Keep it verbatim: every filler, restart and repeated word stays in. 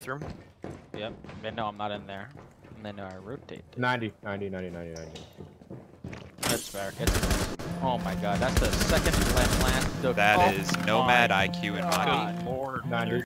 bathroom. Yep. But no, I'm not in there. And then I rotate. ninety, ninety, ninety, ninety, ninety. That's fair. It's, oh my god, that's the second last. last That oh is nomad my I Q and God. Monty. Good lord. ninety.